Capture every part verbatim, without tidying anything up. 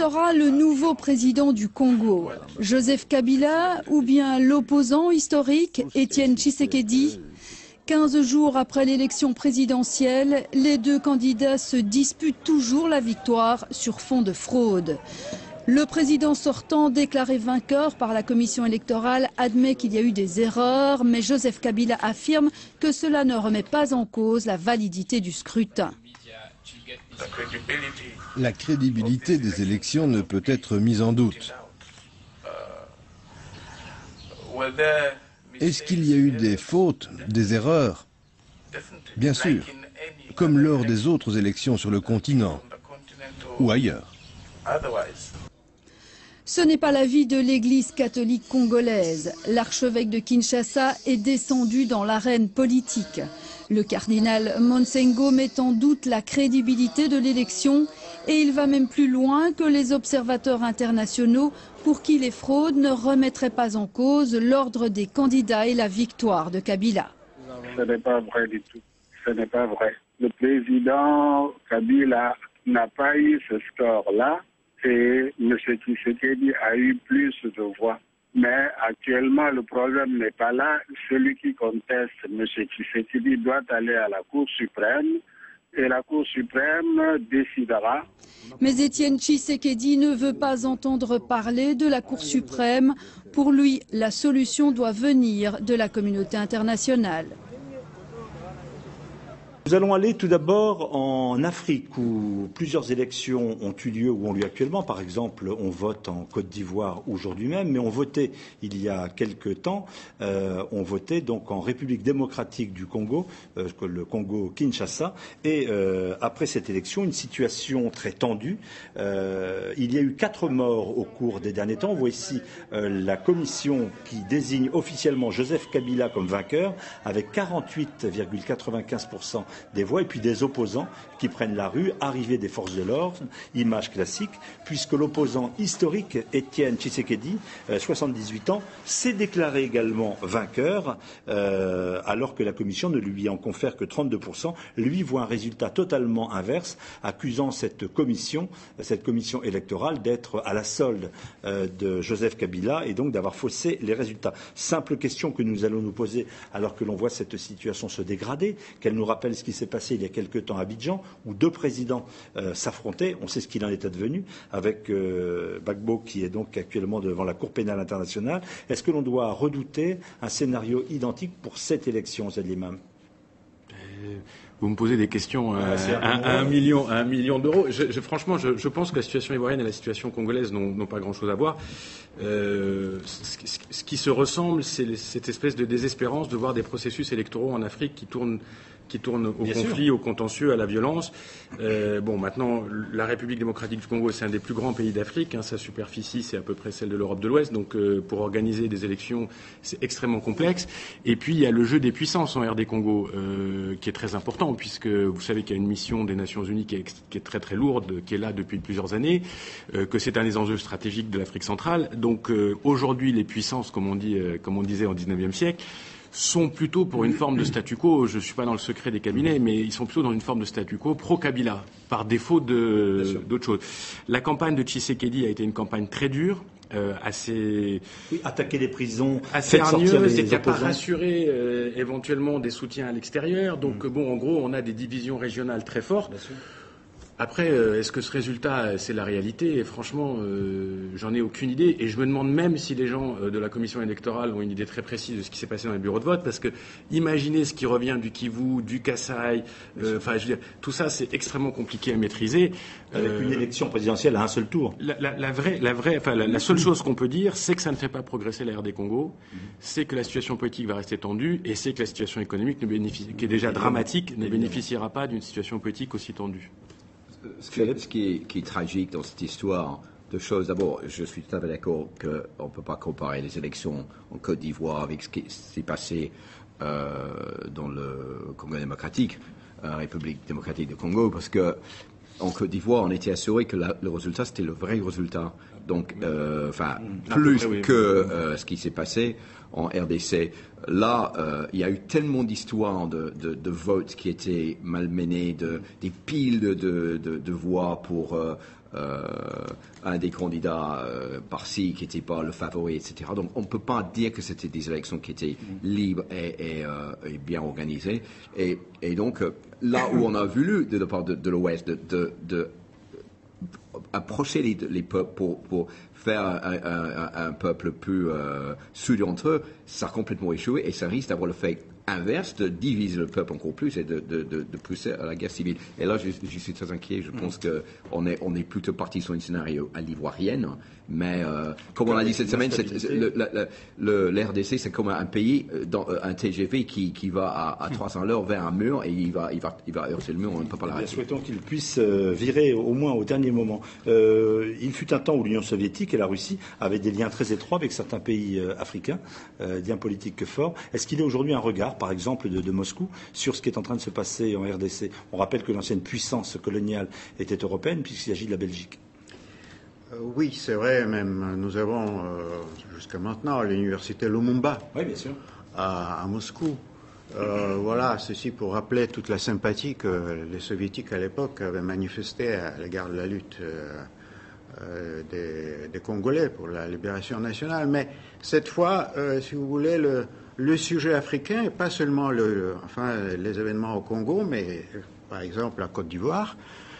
sera le nouveau président du Congo? Joseph Kabila ou bien l'opposant historique Étienne Tshisekedi? quinze jours après l'élection présidentielle, les deux candidats se disputent toujours la victoire sur fond de fraude. Le président sortant, déclaré vainqueur par la commission électorale, admet qu'il y a eu des erreurs, mais Joseph Kabila affirme que cela ne remet pas en cause la validité du scrutin. La crédibilité des élections ne peut être mise en doute. Est-ce qu'il y a eu des fautes, des erreurs? Bien sûr, comme lors des autres élections sur le continent ou ailleurs. Ce n'est pas l'avis de l'Église catholique congolaise. L'archevêque de Kinshasa est descendu dans l'arène politique. Le cardinal Monsengo met en doute la crédibilité de l'élection et il va même plus loin que les observateurs internationaux pour qui les fraudes ne remettraient pas en cause l'ordre des candidats et la victoire de Kabila. Ce n'est pas vrai du tout. Ce n'est pas vrai. Le président Kabila n'a pas eu ce score-là. Et M. Tshisekedi a eu plus de voix. Mais actuellement, le problème n'est pas là. Celui qui conteste M. Tshisekedi doit aller à la Cour suprême et la Cour suprême décidera. Mais Étienne Tshisekedi ne veut pas entendre parler de la Cour suprême. Pour lui, la solution doit venir de la communauté internationale. Nous allons aller tout d'abord en Afrique où plusieurs élections ont eu lieu ou ont lieu actuellement. Par exemple, on vote en Côte d'Ivoire aujourd'hui même, mais on votait il y a quelque temps. Euh, on votait donc en République démocratique du Congo, euh, le Congo-Kinshasa. Et euh, après cette élection, une situation très tendue. Euh, il y a eu quatre morts au cours des derniers temps. On voit ici euh, la commission qui désigne officiellement Joseph Kabila comme vainqueur, avec quarante-huit virgule quatre-vingt-quinze pour cent des voix, et puis des opposants qui prennent la rue, arrivée des forces de l'ordre, image classique, puisque l'opposant historique, Étienne Tshisekedi, euh, soixante-dix-huit ans, s'est déclaré également vainqueur, euh, alors que la commission ne lui en confère que trente-deux pour cent. Lui voit un résultat totalement inverse, accusant cette commission, cette commission électorale d'être à la solde euh, de Joseph Kabila et donc d'avoir faussé les résultats. Simple question que nous allons nous poser alors que l'on voit cette situation se dégrader, qu'elle nous rappelle ce qui s'est passé il y a quelque temps à Abidjan, où deux présidents euh, s'affrontaient. On sait ce qu'il en est advenu, avec euh, Gbagbo qui est donc actuellement devant la Cour pénale internationale. Est-ce que l'on doit redouter un scénario identique pour cette élection, Zed Limam? Vous me posez des questions à, à, à un million, à un million d'euros. Je, je, franchement, je, je pense que la situation ivoirienne et la situation congolaise n'ont pas grand-chose à voir. Euh, ce, ce qui se ressemble, c'est cette espèce de désespérance de voir des processus électoraux en Afrique qui tournent qui tourne au Bien conflit, sûr. au contentieux, à la violence. Euh, bon, maintenant, la République démocratique du Congo, c'est un des plus grands pays d'Afrique. Hein, sa superficie, c'est à peu près celle de l'Europe de l'Ouest. Donc, euh, pour organiser des élections, c'est extrêmement complexe. Et puis, il y a le jeu des puissances en R D Congo, euh, qui est très important, puisque vous savez qu'il y a une mission des Nations Unies qui est, qui est très très lourde, qui est là depuis plusieurs années, euh, que c'est un des enjeux stratégiques de l'Afrique centrale. Donc, euh, aujourd'hui, les puissances, comme on dit, euh, comme on disait au dix-neuvième siècle, sont plutôt pour une forme de statu quo. Je ne suis pas dans le secret des cabinets, mais ils sont plutôt dans une forme de statu quo pro-Kabila, par défaut d'autre chose. La campagne de Tshisekedi a été une campagne très dure, euh, assez... Oui, attaquer les prisons, assez hargneuse, et qui n'a pas rassuré euh, éventuellement des soutiens à l'extérieur. Donc, mmh. bon, en gros, on a des divisions régionales très fortes. Après, euh, est-ce que ce résultat, c'est la réalité? Et franchement, euh, j'en ai aucune idée. Et je me demande même si les gens euh, de la commission électorale ont une idée très précise de ce qui s'est passé dans les bureaux de vote. Parce que imaginez ce qui revient du Kivu, du Kasaï. Enfin, euh, je veux dire, tout ça, c'est extrêmement compliqué à maîtriser. Avec euh, une élection présidentielle à un seul tour. La, la, la vraie, la vraie, enfin, la, la seule chose qu'on peut dire, c'est que ça ne fait pas progresser la R D Congo. Mm-hmm. C'est que la situation politique va rester tendue, et c'est que la situation économique, ne bénéficie, qui est déjà dramatique, ne bénéficiera pas d'une situation politique aussi tendue. Ce qui est, qui est tragique dans cette histoire, deux choses. D'abord, je suis tout à fait d'accord qu'on ne peut pas comparer les élections en Côte d'Ivoire avec ce qui s'est passé euh, dans le Congo démocratique, la République démocratique du Congo, parce que en Côte d'Ivoire, on était assuré que la, le résultat, c'était le vrai résultat. Donc, euh, enfin, plus que euh, ce qui s'est passé en R D C. là, euh, il y a eu tellement d'histoires de, de, de votes qui étaient malmenés, de, des piles de, de, de voix pour euh, euh, un des candidats euh, par-ci qui n'était pas le favori, et cetera. Donc on ne peut pas dire que c'était des élections qui étaient libres et, et, euh, et bien organisées. Et, et donc là où on a voulu de la part de, de l'Ouest de, de, de approcher les, les peuples pour, pour faire un, un, un peuple plus euh, soudé entre eux, ça a complètement échoué et ça risque d'avoir le fait inverse de diviser le peuple encore plus et de, de, de, de pousser à la guerre civile. Et là, je, je suis très inquiet. Je pense qu'on est, on est plutôt parti sur un scénario à l'ivoirienne. Mais euh, comme on l'a dit cette semaine, l'R D C, c'est comme un pays, dans, un T G V qui, qui va à, à trois cents à l'heure vers un mur et il va, il va, il va heurter le mur, on ne peut pas l'arrêter. Souhaitons qu'il puisse virer au moins au dernier moment. Euh, il fut un temps où l'Union soviétique et la Russie avaient des liens très étroits avec certains pays euh, africains, euh, liens politiques forts. Est-ce qu'il y a aujourd'hui un regard, par exemple, de, de Moscou sur ce qui est en train de se passer en R D C? On rappelle que l'ancienne puissance coloniale était européenne puisqu'il s'agit de la Belgique. Oui, c'est vrai, même nous avons euh, jusqu'à maintenant l'université Lumumba oui, bien sûr. À, à Moscou. Euh, voilà, ceci pour rappeler toute la sympathie que les soviétiques à l'époque avaient manifestée à l'égard de la lutte euh, euh, des, des Congolais pour la libération nationale. Mais cette fois, euh, si vous voulez, le, le sujet africain, et pas seulement le, le, enfin, les événements au Congo, mais par exemple la Côte d'Ivoire,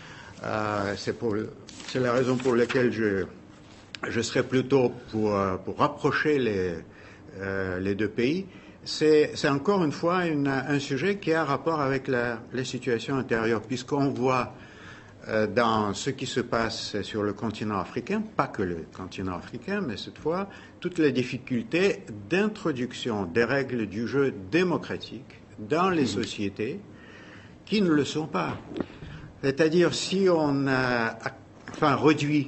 euh, c'est pour le, c'est la raison pour laquelle je, je serais plutôt pour, pour rapprocher les, euh, les deux pays. C'est, c'est encore une fois une, un sujet qui a rapport avec la, la situation intérieure, puisqu'on voit euh, dans ce qui se passe sur le continent africain, pas que le continent africain, mais cette fois, toutes les difficultés d'introduction des règles du jeu démocratique dans les sociétés qui ne le sont pas. C'est-à-dire, si on a enfin réduit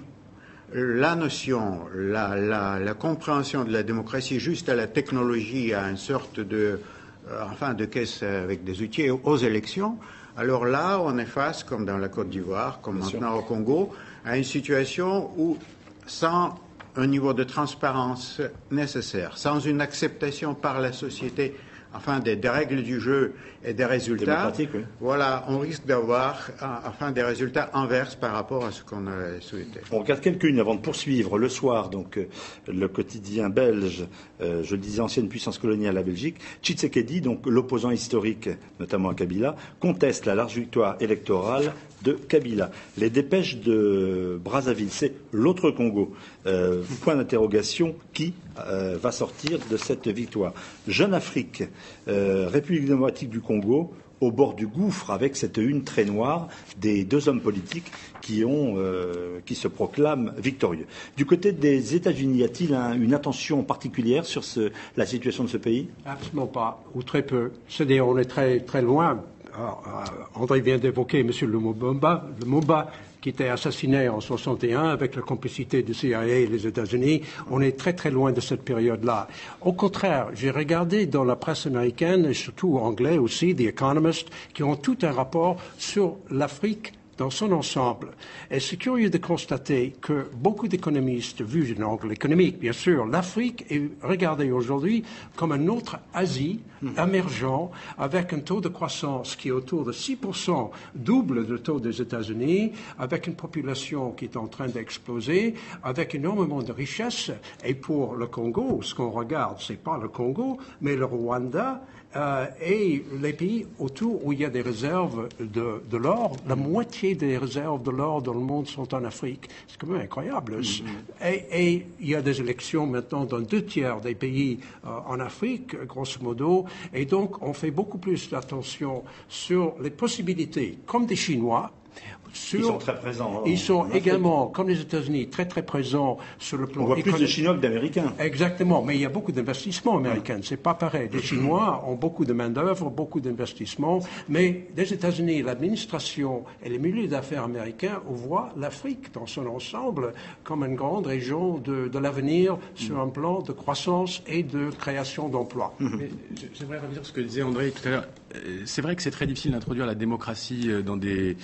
la notion, la, la, la compréhension de la démocratie juste à la technologie, à une sorte de, euh, enfin, de caisse avec des outils aux élections, alors là, on est face, comme dans la Côte d'Ivoire, comme Bien maintenant sûr. Au Congo, à une situation où, sans un niveau de transparence nécessaire, sans une acceptation par la société, enfin des, des règles du jeu et des résultats, oui. Voilà, on risque d'avoir enfin des résultats inverses par rapport à ce qu'on a souhaité. On regarde quelques-unes avant de poursuivre. Le soir, donc euh, le quotidien belge, euh, je le disais, ancienne puissance coloniale à la Belgique, Tshisekedi, donc l'opposant historique, notamment à Kabila, conteste la large victoire électorale de Kabila. Les dépêches de Brazzaville, c'est l'autre Congo. Euh, point d'interrogation, qui euh, va sortir de cette victoire? Jeune Afrique, euh, République démocratique du Congo, au bord du gouffre avec cette une très noire des deux hommes politiques qui, ont, euh, qui se proclament victorieux. Du côté des États-Unis, y a-t-il un, une attention particulière sur ce, la situation de ce pays? Absolument pas, ou très peu. C'est-à-dire, on est très, très loin. Alors, euh, André vient d'évoquer M. Lumumba, Lumumba qui était assassiné en soixante et un avec la complicité du C I A et des États-Unis. On est très très loin de cette période-là. Au contraire, j'ai regardé dans la presse américaine et surtout anglais aussi, The Economist, qui ont tout un rapport sur l'Afrique dans son ensemble. Et c'est curieux de constater que beaucoup d'économistes, vu d'un angle économique, bien sûr, l'Afrique est regardée aujourd'hui comme une autre Asie émergent, avec un taux de croissance qui est autour de six pour cent, double le taux des États-Unis, avec une population qui est en train d'exploser, avec énormément de richesses. Et pour le Congo, ce qu'on regarde, c'est pas le Congo, mais le Rwanda, Euh, et les pays autour où il y a des réserves de, de l'or, la moitié des réserves de l'or dans le monde sont en Afrique. C'est quand même incroyable. Mm-hmm. Et, et il y a des élections maintenant dans deux tiers des pays euh, en Afrique, grosso modo. Et donc, on fait beaucoup plus d'attention sur les possibilités, comme des Chinois. Sur, ils sont très présents. Ils sont également, comme les États-Unis, très très présents sur le plan économique. On voit plus de Chinois que d'Américains. Exactement, mais il y a beaucoup d'investissements américains. C'est pas pareil. Les Chinois ont beaucoup de main-d'œuvre, beaucoup d'investissements, mais les États-Unis, l'administration et les milieux d'affaires américains voient l'Afrique dans son ensemble comme une grande région de, de l'avenir sur un plan de croissance et de création d'emplois. Mais j'aimerais revenir sur ce que disait André tout à l'heure. C'est vrai que c'est très difficile d'introduire la démocratie dans des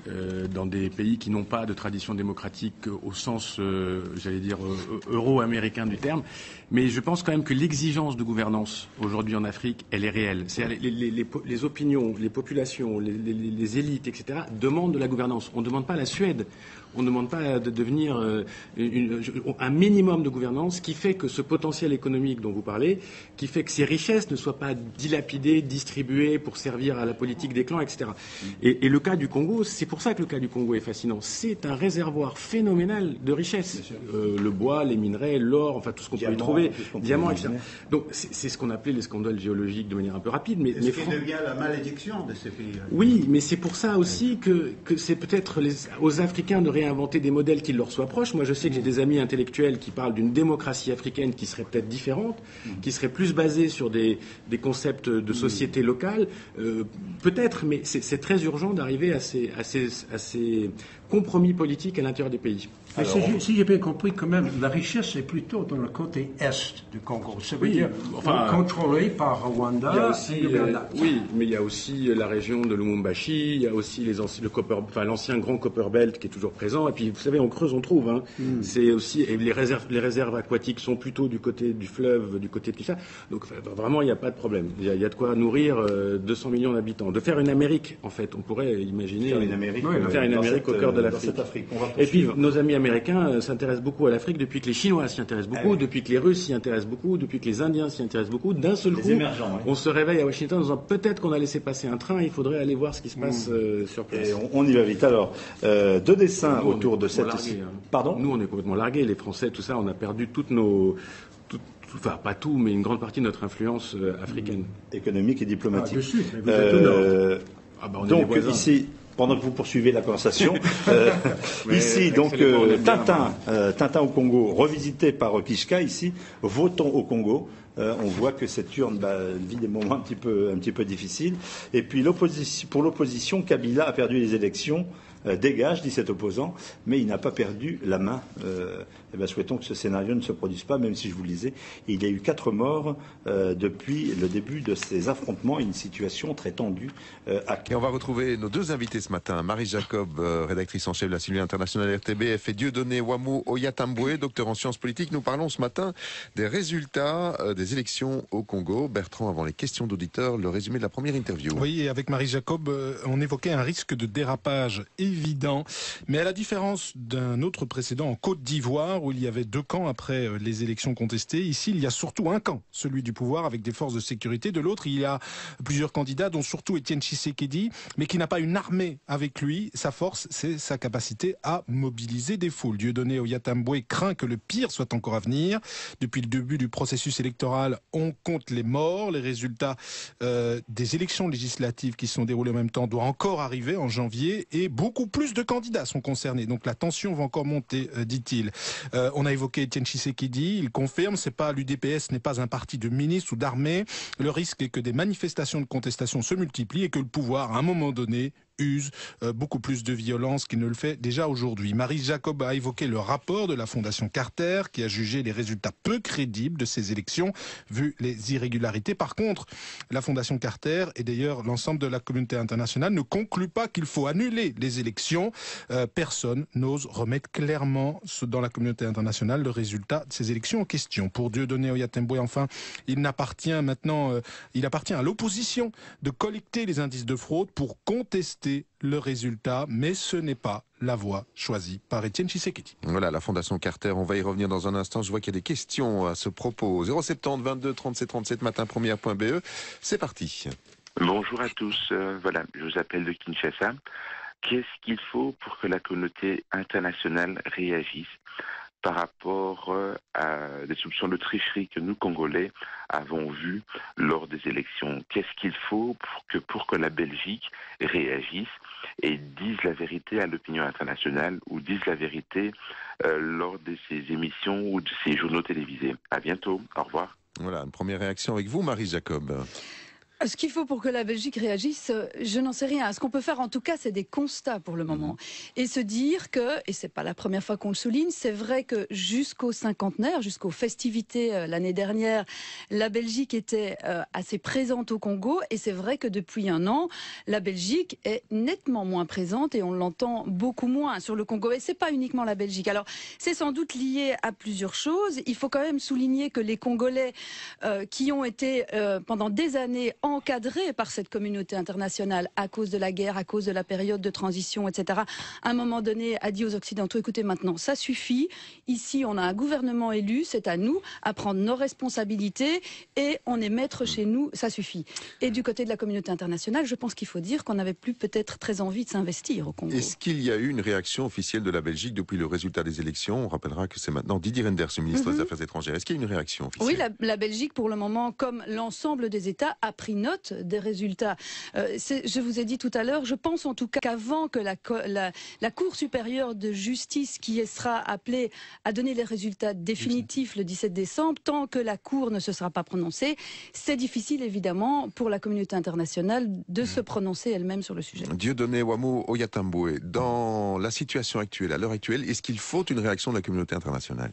euh, dans des pays qui n'ont pas de tradition démocratique au sens, euh, j'allais dire, euh, euro-américain du terme. Mais je pense quand même que l'exigence de gouvernance aujourd'hui en Afrique, elle est réelle. C'est-à-dire les, les, les, les opinions, les populations, les, les, les élites, et cetera demandent de la gouvernance. On ne demande pas à la Suède. On ne demande pas de devenir euh, une, un minimum de gouvernance qui fait que ce potentiel économique dont vous parlez, qui fait que ces richesses ne soient pas dilapidées, distribuées pour servir à la politique des clans, et cetera. Et, et le cas du Congo, c'est pour ça que le cas du Congo est fascinant. C'est un réservoir phénoménal de richesses. Euh, le bois, les minerais, l'or, enfin tout ce qu'on peut y trouver, diamants, et cetera. Donc c'est ce qu'on appelait les scandales géologiques de manière un peu rapide. Mais, Est-ce mais qu'il devient la malédiction de ces pays? Oui, mais c'est pour ça aussi que, que c'est peut-être les, aux Africains de réinventer des modèles qui leur soient proches. Moi, je sais que j'ai des amis intellectuels qui parlent d'une démocratie africaine qui serait peut-être différente, qui serait plus basée sur des, des concepts de société locale. Euh, peut-être, mais c'est très urgent d'arriver à ces, à, ces, à ces compromis politiques à l'intérieur des pays. Alors, si, si j'ai bien compris, quand même, la richesse est plutôt dans le côté est du Congo. Ça veut oui, dire enfin, contrôlé par Rwanda. Il y a aussi, et euh, oui, mais il y a aussi la région de Lumumbashi, il y a aussi les anciens, le copper, enfin, l'ancien grand Copper Belt qui est toujours présent. Et puis, vous savez, on creuse, on trouve. Hein. Mm. C'est aussi, et les réserves, les réserves aquatiques sont plutôt du côté du fleuve, du côté de tout ça. Donc, enfin, vraiment, il n'y a pas de problème. Il y a, il y a de quoi nourrir euh, deux cents millions d'habitants. De faire une Amérique, en fait, on pourrait imaginer faire une Amérique, oui, faire une Amérique cette, au cœur de l'Afrique. Et puis, nos amis américains euh, s'intéressent beaucoup à l'Afrique depuis que les Chinois s'y intéressent beaucoup, ah oui. depuis que les Russes s'y intéressent beaucoup, depuis que les Indiens s'y intéressent beaucoup. D'un seul les coup, oui. on se réveille à Washington en disant peut-être qu'on a laissé passer un train, il faudrait aller voir ce qui se passe mmh. euh, sur place. Et on, on y va vite. Alors, euh, deux dessins nous, autour de cette... Largués, hein. Pardon ? Nous, on est complètement largués. Les Français, tout ça, on a perdu toutes nos... Tout, tout, enfin, pas tout, mais une grande partie de notre influence euh, africaine. Mmh. Économique et diplomatique. Ah, dessus, mais vous êtes euh, ah, bah, on donc, est ici... Pendant que vous poursuivez la conversation, euh, ici donc euh, Tintin, euh, Tintin au Congo, revisité par Kishka. Ici, votons au Congo. Euh, on voit que cette urne bah, vit des moments un petit peu, un petit peu difficiles. Et puis pour l'opposition, Kabila a perdu les élections. Euh, dégage, dit cet opposant, mais il n'a pas perdu la main. Euh, et bien, souhaitons que ce scénario ne se produise pas, même si je vous le disais, il y a eu quatre morts euh, depuis le début de ces affrontements, une situation très tendue euh, à... Et on va retrouver nos deux invités ce matin, Marie Jacob, euh, rédactrice en chef de la cellule internationale R T B F, et Dieudonné Ouamou Oyatamboué, docteur en sciences politiques. Nous parlons ce matin des résultats euh, des élections au Congo. Bertrand, avant les questions d'auditeurs, le résumé de la première interview. Oui, et avec Marie Jacob, euh, on évoquait un risque de dérapage évident, mais à la différence d'un autre précédent en Côte d'Ivoire où il y avait deux camps après les élections contestées, ici il y a surtout un camp, celui du pouvoir avec des forces de sécurité. De l'autre, il y a plusieurs candidats, dont surtout Étienne Tshisekedi, mais qui n'a pas une armée avec lui. Sa force, c'est sa capacité à mobiliser des foules. Dieudonné Oyatamboué craint que le pire soit encore à venir. Depuis le début du processus électoral, on compte les morts. Les résultats euh, des élections législatives qui se sont déroulées en même temps doivent encore arriver en janvier, et beaucoup plus de candidats sont concernés. Donc la tension va encore monter, euh, dit-il. Euh, on a évoqué Étienne Tshisekedi, il confirme, c'est pas l'U D P S n'est pas un parti de ministres ou d'armée. Le risque est que des manifestations de contestation se multiplient et que le pouvoir, à un moment donné, use euh, beaucoup plus de violence qu'il ne le fait déjà aujourd'hui. Marie Jacob a évoqué le rapport de la Fondation Carter qui a jugé les résultats peu crédibles de ces élections vu les irrégularités. Par contre, la Fondation Carter et d'ailleurs l'ensemble de la communauté internationale ne conclut pas qu'il faut annuler les élections. Euh, personne n'ose remettre clairement dans la communauté internationale le résultat de ces élections en question. Pour Dieudonné Oyatamboué, enfin, il n'appartient maintenant, euh, il appartient à l'opposition de collecter les indices de fraude pour contester le résultat, mais ce n'est pas la voie choisie par Étienne Tshisekedi. Voilà, la Fondation Carter, on va y revenir dans un instant. Je vois qu'il y a des questions à ce propos. zéro sept zéro vingt-deux trente-sept trente-sept matin première point B E. C'est parti. Bonjour à tous. Euh, voilà, je vous appelle de Kinshasa. Qu'est-ce qu'il faut pour que la communauté internationale réagisse par rapport à des soupçons de tricherie que nous, Congolais, avons vus lors des élections? Qu'est-ce qu'il faut pour que, pour que la Belgique réagisse et dise la vérité à l'opinion internationale ou dise la vérité euh, lors de ces émissions ou de ces journaux télévisés? À bientôt. Au revoir. Voilà, une première réaction avec vous, Marie Jacob. Ce qu'il faut pour que la Belgique réagisse, je n'en sais rien. Ce qu'on peut faire, en tout cas, c'est des constats pour le moment. Mmh. Et se dire que, et c'est pas la première fois qu'on le souligne, c'est vrai que jusqu'au cinquantenaire, jusqu'aux festivités euh, l'année dernière, la Belgique était euh, assez présente au Congo. Et c'est vrai que depuis un an, la Belgique est nettement moins présente et on l'entend beaucoup moins sur le Congo. Et c'est pas uniquement la Belgique. Alors, c'est sans doute lié à plusieurs choses. Il faut quand même souligner que les Congolais euh, qui ont été euh, pendant des années encadrés par cette communauté internationale à cause de la guerre, à cause de la période de transition, et cetera, à un moment donné a dit aux Occidentaux, écoutez maintenant, ça suffit, ici on a un gouvernement élu, c'est à nous à prendre nos responsabilités et on est maître chez nous, ça suffit. Et du côté de la communauté internationale, je pense qu'il faut dire qu'on n'avait plus peut-être très envie de s'investir au Congo. Est-ce qu'il y a eu une réaction officielle de la Belgique depuis le résultat des élections? On rappellera que c'est maintenant Didier Reynders, le ministre mm-hmm. des Affaires étrangères. Est-ce qu'il y a une réaction officielle? Oui, la, la Belgique pour le moment, comme l'ensemble des États, a pris note des résultats. Euh, je vous ai dit tout à l'heure, je pense en tout cas qu'avant que la, la, la Cour supérieure de justice qui sera appelée à donner les résultats définitifs le dix-sept décembre, tant que la Cour ne se sera pas prononcée, c'est difficile évidemment pour la communauté internationale de mmh. se prononcer elle-même sur le sujet. Dieudonné Wamou Oyatamboué, dans la situation actuelle, à l'heure actuelle, est-ce qu'il faut une réaction de la communauté internationale?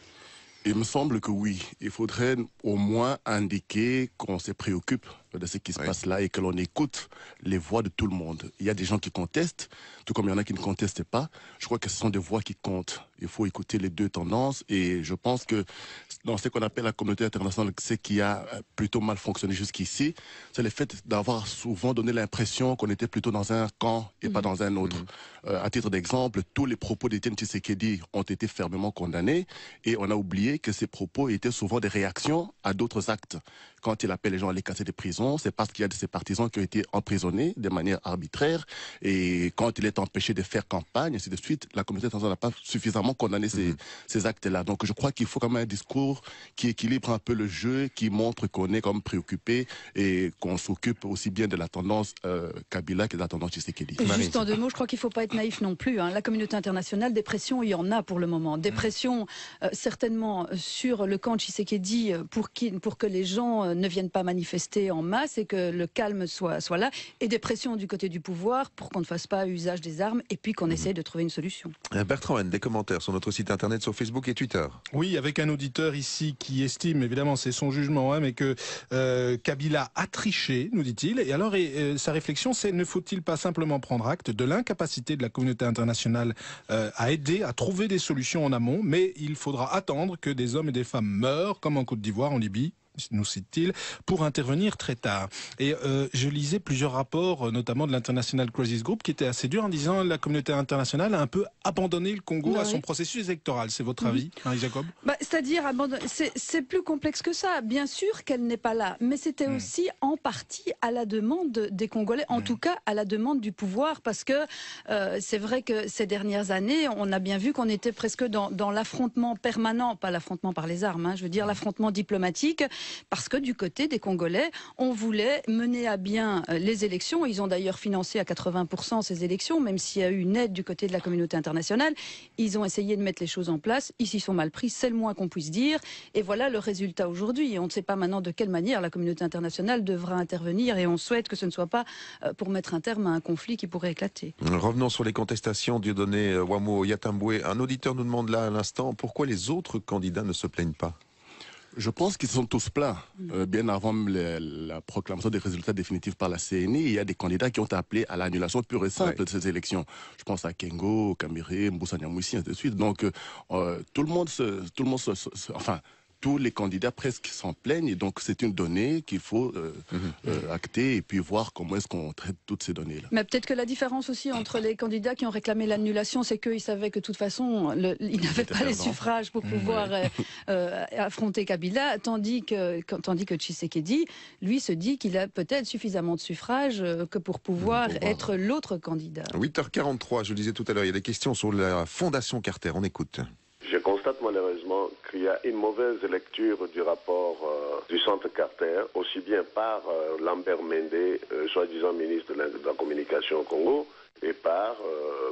Il me semble que oui. Il faudrait au moins indiquer qu'on se préoccupe de ce qui se oui. passe là et que l'on écoute les voix de tout le monde. Il y a des gens qui contestent, tout comme il y en a qui ne contestent pas. Je crois que ce sont des voix qui comptent. Il faut écouter les deux tendances et je pense que dans ce qu'on appelle la communauté internationale, ce qui a plutôt mal fonctionné jusqu'ici, c'est le fait d'avoir souvent donné l'impression qu'on était plutôt dans un camp et mmh. pas dans un autre. Mmh. Euh, à titre d'exemple, tous les propos d'Étienne Tshisekedi ont été fermement condamnés et on a oublié que ces propos étaient souvent des réactions à d'autres actes. Quand il appelle les gens à les casser des prisons, c'est parce qu'il y a de ses partisans qui ont été emprisonnés de manière arbitraire. Et quand il est empêché de faire campagne, ainsi de suite, la communauté internationale n'a pas suffisamment condamné ces, mmh. ces actes-là. Donc je crois qu'il faut quand même un discours qui équilibre un peu le jeu, qui montre qu'on est comme préoccupé et qu'on s'occupe aussi bien de la tendance euh, Kabila que de la tendance Tshisekedi. Juste en deux mots, je crois qu'il ne faut pas être naïf non plus. Hein. La communauté internationale, des pressions, il y en a pour le moment. Des pressions euh, certainement sur le camp Tshisekedi pour, qui, pour que les gens euh, ne viennent pas manifester en masse et que le calme soit, soit là, et des pressions du côté du pouvoir pour qu'on ne fasse pas usage des armes et puis qu'on mmh. essaye de trouver une solution. Bertrand N, des commentaires sur notre site internet, sur Facebook et Twitter. Oui, avec un auditeur ici qui estime, évidemment c'est son jugement, hein, mais que euh, Kabila a triché, nous dit-il. Et alors et, euh, sa réflexion, c'est ne faut-il pas simplement prendre acte de l'incapacité de la communauté internationale euh, à aider, à trouver des solutions en amont, mais il faudra attendre que des hommes et des femmes meurent, comme en Côte d'Ivoire, en Libye, nous cite-t-il, pour intervenir très tard. Et euh, je lisais plusieurs rapports, notamment de l'International Crisis Group, qui étaient assez durs en disant que la communauté internationale a un peu abandonné le Congo bah à oui. son processus électoral. C'est votre avis, mmh. Marie-Jacob? bah, C'est-à-dire, c'est plus complexe que ça. Bien sûr qu'elle n'est pas là, mais c'était mmh. aussi en partie à la demande des Congolais, en mmh. tout cas à la demande du pouvoir, parce que euh, c'est vrai que ces dernières années, on a bien vu qu'on était presque dans, dans l'affrontement permanent, pas l'affrontement par les armes, hein, je veux dire l'affrontement diplomatique, parce que du côté des Congolais, on voulait mener à bien les élections. Ils ont d'ailleurs financé à quatre-vingts pour cent ces élections, même s'il y a eu une aide du côté de la communauté internationale. Ils ont essayé de mettre les choses en place. Ils s'y sont mal pris, c'est le moins qu'on puisse dire. Et voilà le résultat aujourd'hui. Et on ne sait pas maintenant de quelle manière la communauté internationale devra intervenir. Et on souhaite que ce ne soit pas pour mettre un terme à un conflit qui pourrait éclater. Revenons sur les contestations. Dieudonné Wamou Oyatamboué, un auditeur nous demande là à l'instant pourquoi les autres candidats ne se plaignent pas. Je pense qu'ils sont tous pleins. Euh, bien avant les, la proclamation des résultats définitifs par la C N I, il y a des candidats qui ont appelé à l'annulation pure et simple ouais. de ces élections. Je pense à Kengo, Kamere, Mboussa Nyamwisi, ainsi de suite. Donc, euh, tout le monde se, tout le monde se, se, se enfin, tous les candidats presque s'en plaignent, et donc c'est une donnée qu'il faut euh, mmh. euh, acter et puis voir comment est-ce qu'on traite toutes ces données-là. Mais peut-être que la différence aussi entre les candidats qui ont réclamé l'annulation, c'est qu'ils savaient que de toute façon, le, ils n'avaient pas les suffrages pour pouvoir mmh. euh, euh, affronter Kabila, tandis que, tandis que Tshisekedi, lui, se dit qu'il a peut-être suffisamment de suffrages euh, que pour pouvoir mmh, pour être l'autre candidat. huit heures quarante-trois, je le disais tout à l'heure, il y a des questions sur la Fondation Carter, on écoute. Je constate malheureusement qu'il y a une mauvaise lecture du rapport euh, du Centre Carter, aussi bien par euh, Lambert Mende, euh, soi-disant ministre de la, de la Communication au Congo, et par euh,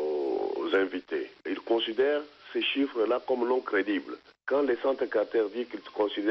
vos invités. Ils considèrent ces chiffres-là comme non crédibles. Quand le Centre Carter dit qu'il considère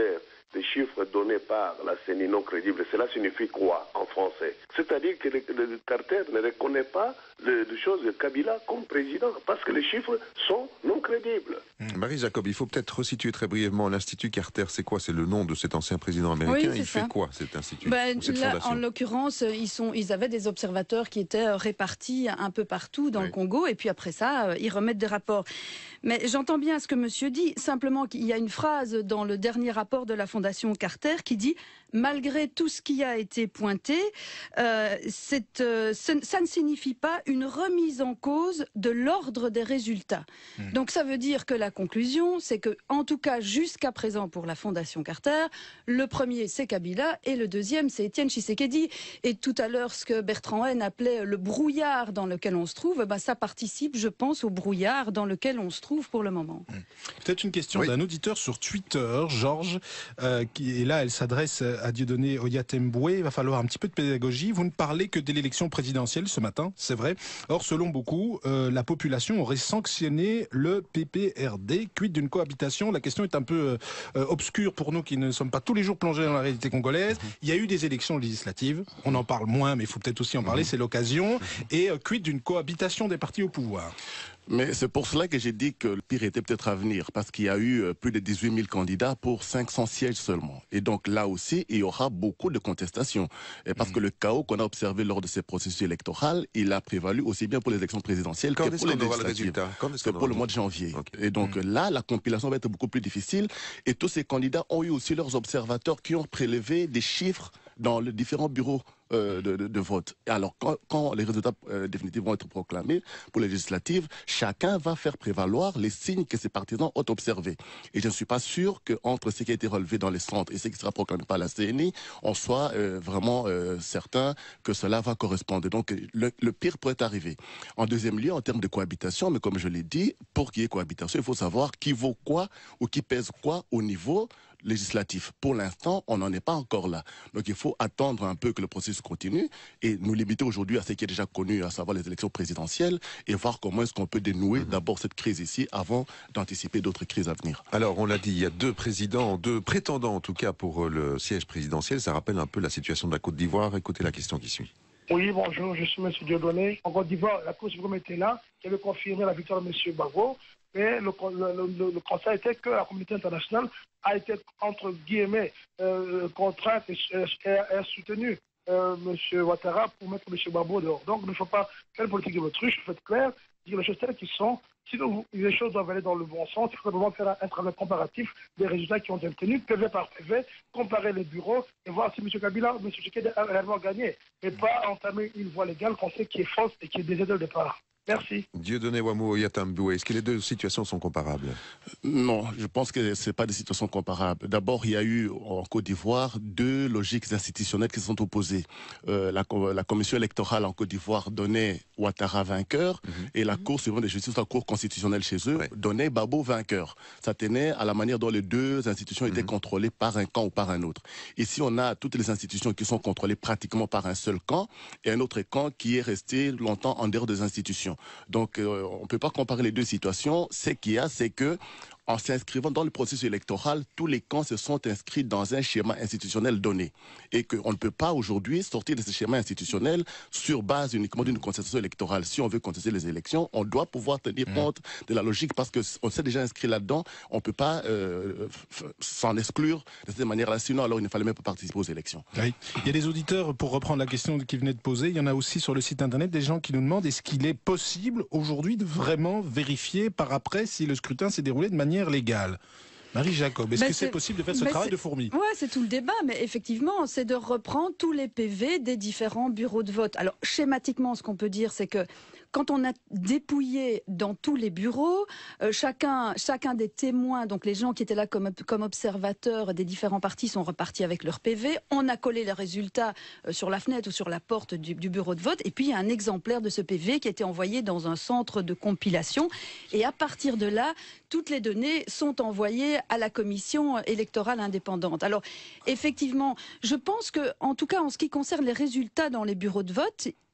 des chiffres donnés par la C E N I non crédibles, cela signifie quoi en français? C'est-à-dire que le, le Carter ne reconnaît pas les choses de Kabila comme président, parce que les chiffres sont non crédibles. Marie Jacob, il faut peut-être resituer très brièvement l'Institut Carter. C'est quoi? C'est le nom de cet ancien président américain. Oui, il ça. fait quoi, cet institut? Ben, cette là, fondation en l'occurrence, ils, sont, ils avaient des observateurs qui étaient répartis un peu partout dans oui. le Congo, et puis après ça, ils remettent des rapports. Mais j'entends bien ce que monsieur dit, simplement qu'il y a une phrase dans le dernier rapport de la Fondation Carter qui dit « Malgré tout ce qui a été pointé, euh, c'est, euh, ça, ça ne signifie pas une remise en cause de l'ordre des résultats. Mmh. » Donc ça veut dire que la conclusion, c'est que, en tout cas jusqu'à présent pour la Fondation Carter, le premier c'est Kabila et le deuxième c'est Étienne Tshisekedi. Et tout à l'heure, ce que Bertrand Haine appelait le brouillard dans lequel on se trouve, ben, ça participe, je pense, au brouillard dans lequel on se trouve pour le moment. Mmh. Peut-être une question oui. d'un auditeur sur Twitter, Georges, euh, qui, et là elle s'adresse à Dieudonné Oyatemboué. Il va falloir un petit peu de pédagogie. Vous ne parlez que de l'élection présidentielle ce matin, c'est vrai. Or, selon beaucoup, euh, la population aurait sanctionné le P P R D. Quid d'une cohabitation? La question est un peu euh, obscure pour nous qui ne sommes pas tous les jours plongés dans la réalité congolaise. Mmh. Il y a eu des élections législatives. On en parle moins, mais il faut peut-être aussi en parler. Mmh. C'est l'occasion. Et euh, quid d'une cohabitation des partis au pouvoir? Mais c'est pour cela que j'ai dit que le pire était peut-être à venir, parce qu'il y a eu plus de dix-huit mille candidats pour cinq cents sièges seulement. Et donc là aussi, il y aura beaucoup de contestations. Et parce mmh. que le chaos qu'on a observé lors de ces processus électoraux, il a prévalu aussi bien pour les élections présidentielles Quand que pour les législatives. C'est pour le mois de janvier. Okay. Et donc mmh. là, la compilation va être beaucoup plus difficile. Et tous ces candidats ont eu aussi leurs observateurs qui ont prélevé des chiffres dans les différents bureaux euh, de, de, de vote. Et alors, quand, quand les résultats euh, définitifs vont être proclamés pour les législatives, chacun va faire prévaloir les signes que ses partisans ont observés. Et je ne suis pas sûr qu'entre ce qui a été relevé dans les centres et ce qui sera proclamé par la C E N I, on soit euh, vraiment euh, certain que cela va correspondre. Donc, le, le pire pourrait arriver. En deuxième lieu, en termes de cohabitation, mais comme je l'ai dit, pour qu'il y ait cohabitation, il faut savoir qui vaut quoi ou qui pèse quoi au niveau législatif. Pour l'instant, on n'en est pas encore là. Donc il faut attendre un peu que le processus continue et nous limiter aujourd'hui à ce qui est déjà connu, à savoir les élections présidentielles, et voir comment est-ce qu'on peut dénouer mmh. d'abord cette crise ici avant d'anticiper d'autres crises à venir. Alors on l'a dit, il y a deux présidents, deux prétendants en tout cas pour le siège présidentiel. Ça rappelle un peu la situation de la Côte d'Ivoire. Écoutez la question qui suit. Oui, bonjour, je suis M. Dieudonné. En Côte d'Ivoire, la Cour suprême était là, qui avait confirmé la victoire de M. Gbagbo. Mais le, le, le, le constat était que la communauté internationale a été, entre guillemets, euh, contrainte et, et, et soutenue euh, M. Ouattara pour mettre M. Gbagbo dehors. Donc, il ne faut pas faire une politique de l'autruche, il faut être clair, dire les choses telles qui sont. Si les choses doivent aller dans le bon sens, il faut simplement faire un, un travail comparatif des résultats qui ont été obtenus, P V par P V, comparer les bureaux et voir si M. Kabila, M. Tshisekedi a réellement gagné. Mais pas entamer une voie légale qu'on sait qui est fausse et qui est désignée dès le départ. Merci. Dieudonné Wamou Oyatamboué, est-ce que les deux situations sont comparables? Non, je pense que ce n'est pas des situations comparables. D'abord, il y a eu en Côte d'Ivoire deux logiques institutionnelles qui se sont opposées. Euh, la, la commission électorale en Côte d'Ivoire donnait Ouattara vainqueur mm-hmm. et la Cour suprême de justice, la Cour constitutionnelle chez eux, ouais. donnait Gbagbo vainqueur. Ça tenait à la manière dont les deux institutions mm-hmm. étaient contrôlées par un camp ou par un autre. Ici, on a toutes les institutions qui sont contrôlées pratiquement par un seul camp et un autre camp qui est resté longtemps en dehors des institutions. Donc, euh, on ne peut pas comparer les deux situations. Ce qu'il y a, c'est que en s'inscrivant dans le processus électoral, tous les camps se sont inscrits dans un schéma institutionnel donné. Et qu'on ne peut pas aujourd'hui sortir de ce schéma institutionnel sur base uniquement d'une contestation électorale. Si on veut contester les élections, on doit pouvoir tenir mmh. compte de la logique parce qu'on s'est déjà inscrit là-dedans. On ne peut pas euh, s'en exclure de cette manière-là. Sinon, alors il ne fallait même pas participer aux élections. Oui. Il y a des auditeurs, pour reprendre la question qu'ils venaient de poser, il y en a aussi sur le site internet des gens qui nous demandent est-ce qu'il est possible aujourd'hui de vraiment vérifier par après si le scrutin s'est déroulé de manière légale. Marie Jacob, est-ce ben que c'est possible de faire ce travail de fourmi? Oui, c'est tout le débat, mais effectivement, c'est de reprendre tous les P V des différents bureaux de vote. Alors, schématiquement, ce qu'on peut dire, c'est que quand on a dépouillé dans tous les bureaux, euh, chacun, chacun des témoins, donc les gens qui étaient là comme, comme observateurs des différents partis sont repartis avec leur P V. On a collé les résultats euh, sur la fenêtre ou sur la porte du, du bureau de vote. Et puis, il y a un exemplaire de ce P V qui a été envoyé dans un centre de compilation. Et à partir de là, toutes les données sont envoyées à la commission électorale indépendante. Alors, effectivement, je pense que, en tout cas, en ce qui concerne les résultats dans les bureaux de vote,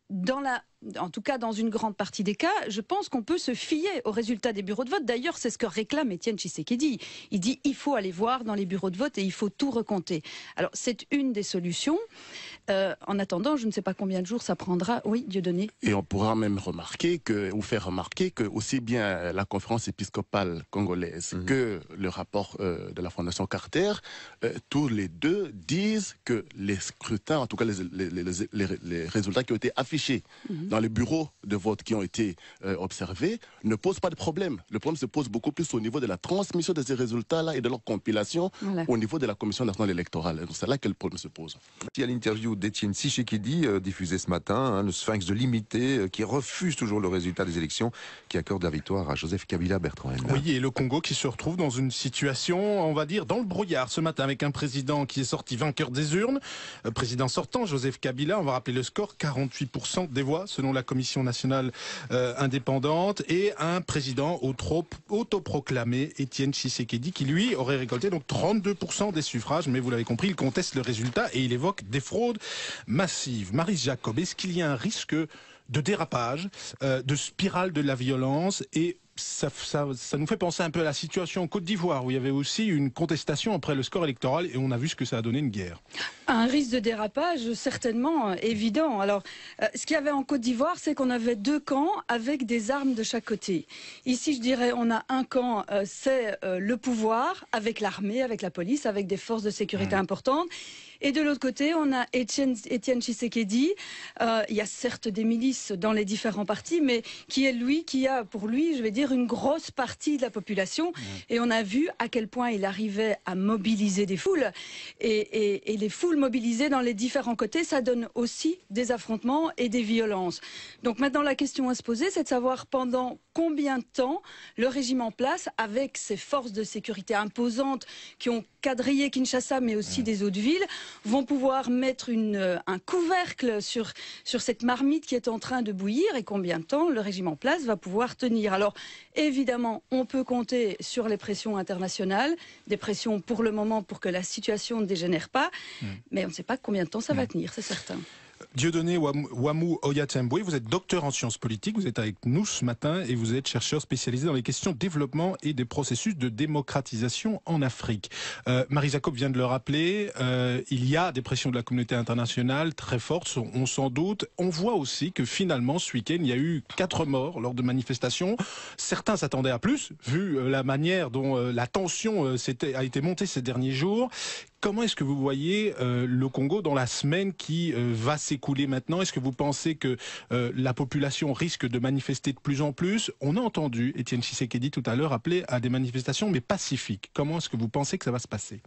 dans la, en tout cas dans une grande partie des cas, je pense qu'on peut se fier aux résultats des bureaux de vote. D'ailleurs, c'est ce que réclame Étienne Tshisekedi. Il dit il faut aller voir dans les bureaux de vote et il faut tout recompter. Alors c'est une des solutions. Euh, en attendant, je ne sais pas combien de jours ça prendra. Oui, Dieudonné. Et on pourra même remarquer que, ou faire remarquer que aussi bien la conférence épiscopale congolaise mmh. que le rapport euh, de la Fondation Carter, euh, tous les deux disent que les scrutins, en tout cas les, les, les, les, les résultats qui ont été affichés mmh. dans les bureaux de vote qui ont été euh, observés ne posent pas de problème. Le problème se pose beaucoup plus au niveau de la transmission de ces résultats-là et de leur compilation voilà. au niveau de la Commission nationale électorale. C'est là que le problème se pose. Il y a l'interview d'Étienne Tshisekedi euh, diffusée ce matin, hein, le Sphinx de l'imité, euh, qui refuse toujours le résultat des élections, qui accorde la victoire à Joseph Kabila. Bertrand Henner. Oui, et le Congo qui se retrouve dans une situation, on va dire, dans le brouillard ce matin, avec un président qui est sorti vainqueur des urnes, euh, président sortant, Joseph Kabila, on va rappeler le score, quarante-huit pour cent des voix selon la Commission nationale euh, indépendante, et un président autoproclamé, Étienne Tshisekedi, qui lui aurait récolté donc trente-deux pour cent des suffrages, mais vous l'avez compris, il conteste le résultat et il évoque des fraudes massive. Maryse Jacob, est-ce qu'il y a un risque de dérapage, euh, de spirale de la violence et ça, ça, ça nous fait penser un peu à la situation en Côte d'Ivoire où il y avait aussi une contestation après le score électoral et on a vu ce que ça a donné, une guerre. Un risque de dérapage certainement euh, évident. Alors, euh, ce qu'il y avait en Côte d'Ivoire, c'est qu'on avait deux camps avec des armes de chaque côté. Ici, je dirais, on a un camp, euh, c'est euh, le pouvoir avec l'armée, avec la police, avec des forces de sécurité mmh. importantes. Et de l'autre côté, on a Étienne, Étienne Tshisekedi. Euh, il y a certes des milices dans les différents partis, mais qui est lui, qui a pour lui, je vais dire, une grosse partie de la population. Mmh. Et on a vu à quel point il arrivait à mobiliser des foules. Et, et, et les foules mobilisées dans les différents côtés, ça donne aussi des affrontements et des violences. Donc maintenant, la question à se poser, c'est de savoir pendant combien de temps le régime en place, avec ses forces de sécurité imposantes qui ont quadrillé Kinshasa, mais aussi mmh. des autres villes, vont pouvoir mettre une, un couvercle sur, sur cette marmite qui est en train de bouillir et combien de temps le régime en place va pouvoir tenir. Alors évidemment, on peut compter sur les pressions internationales, des pressions pour le moment pour que la situation ne dégénère pas, mmh. mais on ne sait pas combien de temps ça mmh. va tenir, c'est certain. Dieudonné Wamou Oyatembwe, vous êtes docteur en sciences politiques, vous êtes avec nous ce matin et vous êtes chercheur spécialisé dans les questions de développement et des processus de démocratisation en Afrique. Euh, Maryse Jacob vient de le rappeler, euh, il y a des pressions de la communauté internationale très fortes, on, on s'en doute. On voit aussi que finalement ce week-end, il y a eu quatre morts lors de manifestations. Certains s'attendaient à plus, vu euh, la manière dont euh, la tension euh, a été montée ces derniers jours. Comment est-ce que vous voyez euh, le Congo dans la semaine qui euh, va s'écouler maintenant? Est-ce que vous pensez que euh, la population risque de manifester de plus en plus? On a entendu Étienne Tshisekedi tout à l'heure appeler à des manifestations, mais pacifiques. Comment est-ce que vous pensez que ça va se passer?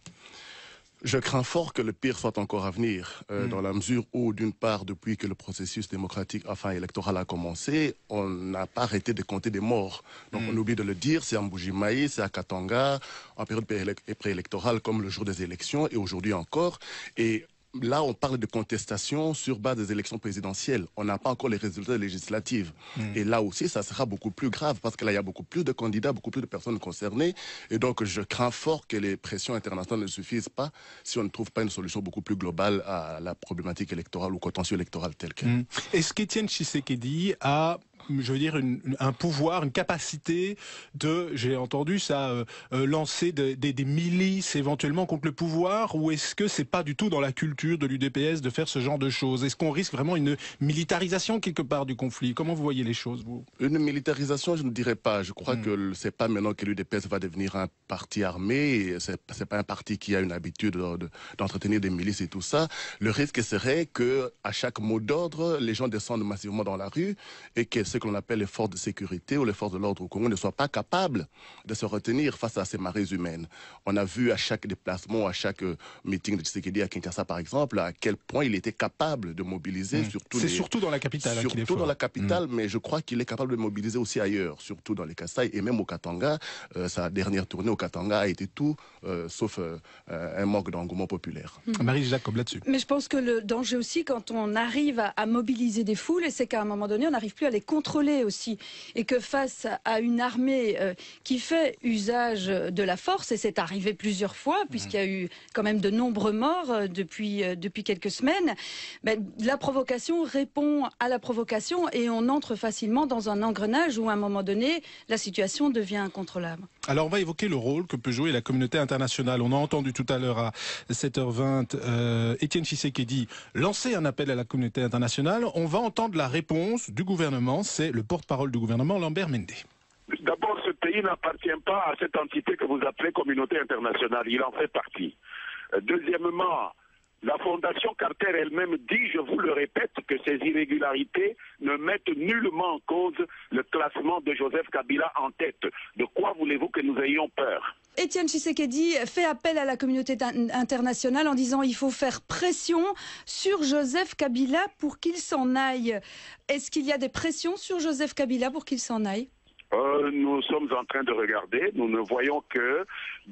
Je crains fort que le pire soit encore à venir, euh, mmh. dans la mesure où, d'une part, depuis que le processus démocratique, enfin électoral a commencé, on n'a pas arrêté de compter des morts. Donc mmh. on oublie de le dire, c'est à Mbujimayi, c'est à Katanga, en période préélectorale comme le jour des élections, et aujourd'hui encore. Et là, on parle de contestation sur base des élections présidentielles. On n'a pas encore les résultats législatifs. Mmh. Et là aussi, ça sera beaucoup plus grave parce que là, il y a beaucoup plus de candidats, beaucoup plus de personnes concernées. Et donc, je crains fort que les pressions internationales ne suffisent pas si on ne trouve pas une solution beaucoup plus globale à la problématique électorale ou contentieux électoral tel quel. Mmh. Est-ce qu'Étienne Tshisekedi a, je veux dire, une, un pouvoir, une capacité de, j'ai entendu ça, euh, euh, lancer de, de, des milices éventuellement contre le pouvoir, ou est-ce que c'est pas du tout dans la culture de l'U D P S de faire ce genre de choses? Est-ce qu'on risque vraiment une militarisation quelque part du conflit? Comment vous voyez les choses, vous? Une militarisation, je ne dirais pas. Je crois mmh. que c'est pas maintenant que l'U D P S va devenir un parti armé. C'est, c'est pas un parti qui a une habitude de, de, d'entretenir des milices et tout ça. Le risque serait que à chaque mot d'ordre, les gens descendent massivement dans la rue et que ce que l'on appelle les forces de sécurité ou les forces de l'ordre au Congo ne soient pas capables de se retenir face à ces marées humaines. On a vu à chaque déplacement, à chaque meeting de Tshisekedi à Kinshasa par exemple, à quel point il était capable de mobiliser. Mmh. Surtout C'est les... surtout dans la capitale surtout qu'il est fort. dans la capitale, mmh. mais je crois qu'il est capable de mobiliser aussi ailleurs, surtout dans les Kasaï et même au Katanga. Euh, sa dernière tournée au Katanga a été tout euh, sauf euh, un manque d'engouement populaire. Mmh. Maryse Jacob là-dessus. Mais je pense que le danger aussi quand on arrive à, à mobiliser des foules, c'est qu'à un moment donné on n'arrive plus à les contrôler. contrôlée aussi. Et que face à une armée euh, qui fait usage de la force, et c'est arrivé plusieurs fois, puisqu'il y a eu quand même de nombreux morts euh, depuis, euh, depuis quelques semaines, ben, la provocation répond à la provocation et on entre facilement dans un engrenage où à un moment donné, la situation devient incontrôlable. Alors on va évoquer le rôle que peut jouer la communauté internationale. On a entendu tout à l'heure à sept heures vingt euh, Étienne Tshisekedi lancer un appel à la communauté internationale. On va entendre la réponse du gouvernement. C'est le porte-parole du gouvernement, Lambert Mende. D'abord, ce pays n'appartient pas à cette entité que vous appelez communauté internationale. Il en fait partie. Euh, deuxièmement, la Fondation Carter elle-même dit, je vous le répète, que ces irrégularités ne mettent nullement en cause le classement de Joseph Kabila en tête. De quoi voulez-vous que nous ayons peur ? Étienne Tshisekedi fait appel à la communauté internationale en disant qu'il faut faire pression sur Joseph Kabila pour qu'il s'en aille. Est-ce qu'il y a des pressions sur Joseph Kabila pour qu'il s'en aille ? Euh, nous sommes en train de regarder, nous ne voyons que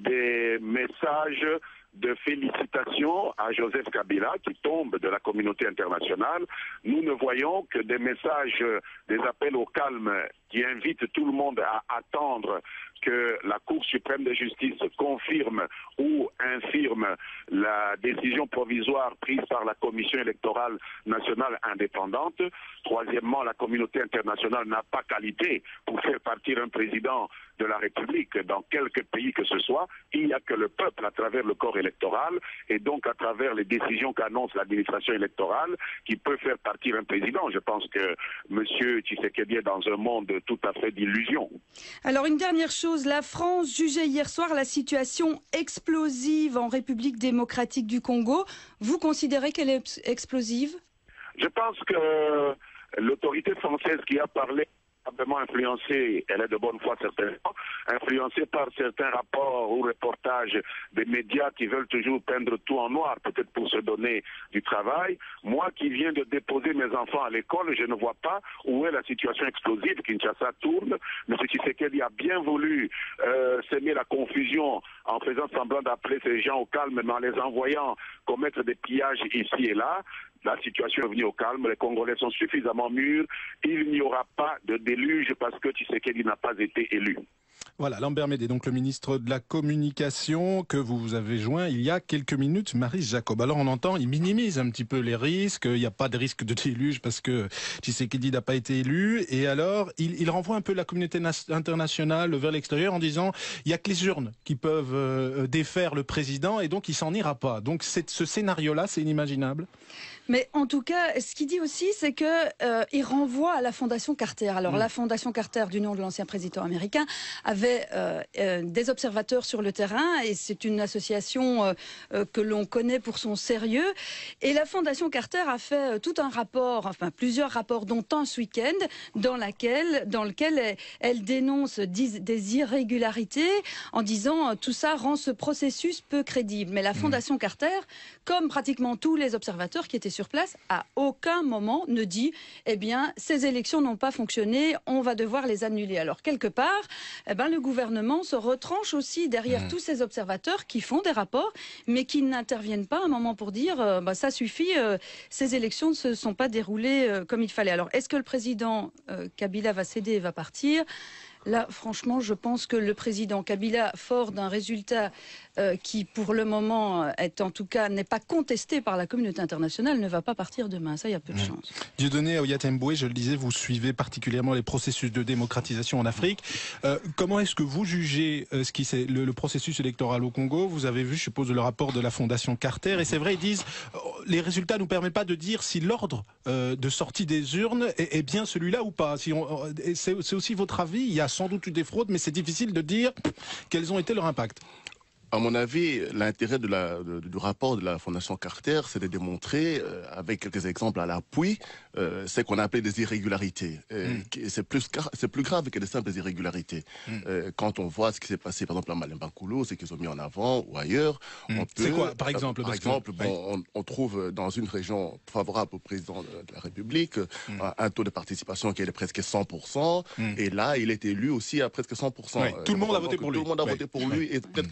des messages de félicitations à Joseph Kabila qui tombe de la communauté internationale. Nous ne voyons que des messages, des appels au calme qui invitent tout le monde à attendre que la Cour suprême de justice confirme ou infirme la décision provisoire prise par la Commission électorale nationale indépendante. Troisièmement, la communauté internationale n'a pas qualité pour faire partir un président de la République dans quelque pays que ce soit. Il n'y a que le peuple à travers le corps électoral et donc à travers les décisions qu'annonce l'administration électorale qui peut faire partir un président. Je pense que M. Tshisekedi est dans un monde tout à fait d'illusions. Alors une dernière chose, la France jugeait hier soir la situation explosive en République démocratique du Congo. Vous considérez qu'elle est explosive ? Je pense que l'autorité française qui a parlé probablement influencée, elle est de bonne foi certainement, influencée par certains rapports ou reportages des médias qui veulent toujours peindre tout en noir, peut-être pour se donner du travail. Moi qui viens de déposer mes enfants à l'école, je ne vois pas où est la situation explosive. Kinshasa tourne. M. Tshisekedi a bien voulu euh, s'aimer la confusion en faisant semblant d'appeler ces gens au calme, mais en les envoyant commettre des pillages ici et là. La situation est venue au calme, les Congolais sont suffisamment mûrs, il n'y aura pas de déluge parce que Tshisekedi n'a pas été élu. Voilà, Lambert Mende, donc le ministre de la Communication que vous avez joint il y a quelques minutes, Maryse Jacob. Alors on entend, il minimise un petit peu les risques, il n'y a pas de risque de déluge parce que Tshisekedi n'a pas été élu, et alors il, il renvoie un peu la communauté internationale vers l'extérieur en disant il n'y a que les urnes qui peuvent euh, défaire le président et donc il s'en ira pas. Donc ce scénario-là, c'est inimaginable. Mais en tout cas, ce qu'il dit aussi, c'est que euh, il renvoie à la Fondation Carter. Alors mmh. la Fondation Carter, du nom de l'ancien président américain, avait euh, euh, des observateurs sur le terrain et c'est une association euh, euh, que l'on connaît pour son sérieux. Et la Fondation Carter a fait euh, tout un rapport, enfin plusieurs rapports, dont un ce week-end, dans, laquelle, dans lequel elle, elle dénonce des, des irrégularités en disant euh, tout ça rend ce processus peu crédible. Mais la Fondation mmh. Carter, comme pratiquement tous les observateurs qui étaient sur place, à aucun moment ne dit eh bien ces élections n'ont pas fonctionné, on va devoir les annuler. Alors quelque part, eh ben, le gouvernement se retranche aussi derrière mmh. tous ces observateurs qui font des rapports mais qui n'interviennent pas un moment pour dire euh, bah, ça suffit, euh, ces élections ne se sont pas déroulées euh, comme il fallait. Alors est-ce que le président euh, Kabila va céder et va partir ? Là, franchement, je pense que le président Kabila, fort d'un résultat euh, qui, pour le moment, est en tout cas n'est pas contesté par la communauté internationale, ne va pas partir demain. Ça, il y a peu de mmh. chance. Dieudonné Oyattemboué, je le disais, vous suivez particulièrement les processus de démocratisation en Afrique. Euh, comment est-ce que vous jugez euh, ce qui c'est le, le processus électoral au Congo ? Vous avez vu, je suppose, le rapport de la Fondation Carter, et c'est vrai, ils disent euh, les résultats ne nous permettent pas de dire si l'ordre euh, de sortie des urnes est, est bien celui-là ou pas. Si on, euh, c'est, c'est aussi votre avis. Il y a sans doute eu des fraudes, mais c'est difficile de dire quels ont été leurs impacts. À mon avis, l'intérêt de la, de, du rapport de la Fondation Carter, c'est de démontrer, euh, avec quelques exemples à l'appui, euh, ce qu'on appelle des irrégularités. Euh, mm. C'est plus, c'est plus grave que de simples irrégularités. Mm. Euh, quand on voit ce qui s'est passé, par exemple, à Malemba-Nkulu, ce qu'ils ont mis en avant, ou ailleurs, mm. on peut... C'est quoi, par exemple? Par exemple, que... bon, oui. on, on trouve dans une région favorable au président de, de la République, mm. un, un taux de participation qui est de presque cent pour cent, mm. et là, il est élu aussi à presque cent pour cent. Oui. Tout le monde a voté pour lui. Tout le monde a oui. voté pour lui, et presque tout le monde est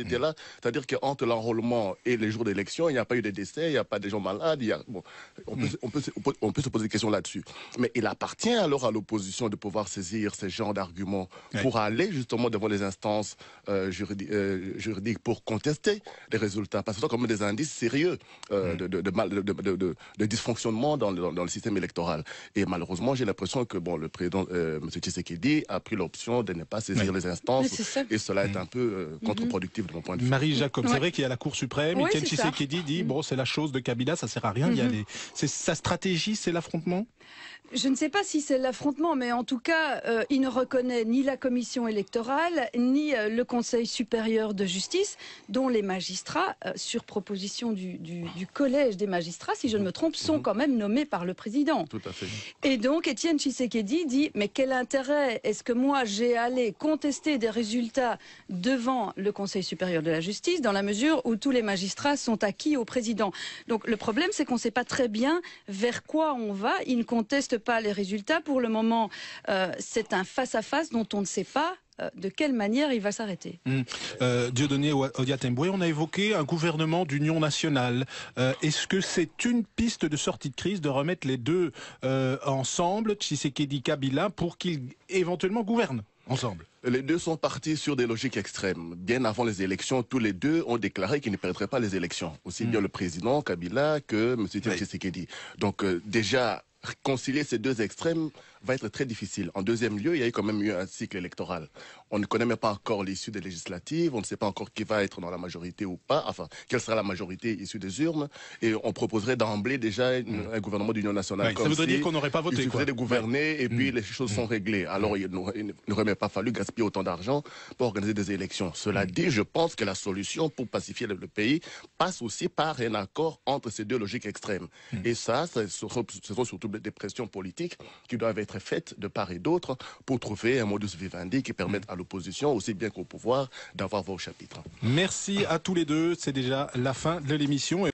là. C'est-à-dire qu'entre l'enrôlement et les jours d'élection, il n'y a pas eu de décès, il n'y a pas de gens malades. Il y a, bon, on, peut, on, peut, on, peut, on peut se poser des questions là-dessus. Mais il appartient alors à l'opposition de pouvoir saisir ces genres d'arguments oui. pour aller justement devant les instances euh, juridiques, euh, juridiques pour contester les résultats. Parce que c'est comme des indices sérieux euh, mmh. de, de, de, mal, de, de, de, de dysfonctionnement dans le, dans le système électoral. Et malheureusement, j'ai l'impression que bon, le président euh, M. Tshisekedi a pris l'option de ne pas saisir oui. les instances. Et cela est un peu euh, contre-productif de mon point de vue. Marie Jacob, ouais. c'est vrai qu'il y a la Cour suprême. Oui, Etienne Tshisekedi dit bon, c'est la chose de Kabila, ça sert à rien d'y aller. C'est sa stratégie, c'est l'affrontement? Je ne sais pas si c'est l'affrontement, mais en tout cas, euh, il ne reconnaît ni la commission électorale, ni euh, le Conseil supérieur de justice, dont les magistrats, euh, sur proposition du, du, du collège des magistrats, si je ne me trompe, sont quand même nommés par le président. Tout à fait. Et donc, Etienne Tshisekedi dit, mais quel intérêt est-ce que moi j'ai allé contester des résultats devant le Conseil supérieur de la justice, dans la mesure où tous les magistrats sont acquis au président. Donc le problème, c'est qu'on ne sait pas très bien vers quoi on va. Il ne conteste pas les résultats. Pour le moment, euh, c'est un face-à-face dont on ne sait pas euh, de quelle manière il va s'arrêter. Mmh. Euh, Dieudonné Oyattemboué, on a évoqué un gouvernement d'union nationale. Euh, Est-ce que c'est une piste de sortie de crise de remettre les deux euh, ensemble, Tshisekedi, Kabila, pour qu'ils éventuellement gouvernent ensemble? Les deux sont partis sur des logiques extrêmes. Bien avant les élections, tous les deux ont déclaré qu'ils ne perdraient pas les élections. Aussi mmh. bien le président Kabila que M. Tshisekedi. Donc euh, déjà, concilier ces deux extrêmes va être très difficile. En deuxième lieu, il y a eu quand même eu un cycle électoral. On ne connaît même pas encore l'issue des législatives, on ne sait pas encore qui va être dans la majorité ou pas, enfin, quelle sera la majorité issue des urnes, et on proposerait d'emblée déjà une, un gouvernement d'union nationale. Ouais, comme ça voudrait si dire qu'on n'aurait pas voté. Il suffirait de gouverner ouais. et puis mmh. les choses sont réglées. Alors il n'aurait même pas fallu gaspiller autant d'argent pour organiser des élections. Cela mmh. dit, je pense que la solution pour pacifier le, le pays passe aussi par un accord entre ces deux logiques extrêmes. Mmh. Et ça, ce sont, ce sont surtout des pressions politiques qui doivent être faites de part et d'autre pour trouver un modus vivendi qui permette à l'opposition, aussi bien qu'au pouvoir, d'avoir vos chapitres. Merci à tous les deux. C'est déjà la fin de l'émission.